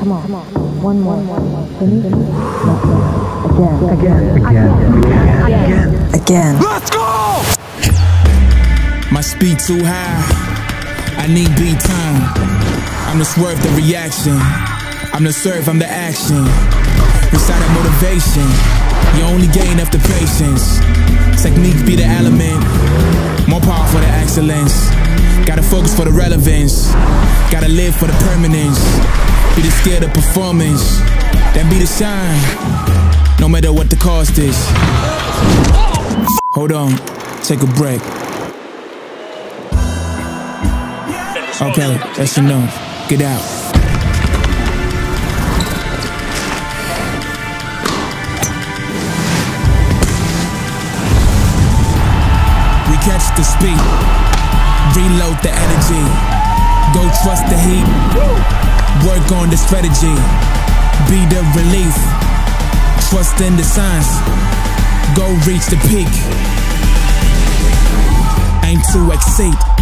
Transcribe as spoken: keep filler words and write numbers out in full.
Come on, come on. One more. Finish. Again. Again. Again. Again. Again. Let's go! My speed too high, I need beat time. I'm the swerve, the reaction. I'm the serve, I'm the action. Inside of motivation, you only gain after patience. Technique be the element, more powerful than excellence. Gotta focus for the relevance, gotta live for the permanence. Be the skill of performance, then be the shine, no matter what the cost is. Hold on, take a break. Okay, that's enough. Get out. Recatch the speed. Reload the energy. Go trust the heat. Work on the strategy. Be the relief. Trust in the signs. Go reach the peak. Aim to exceed.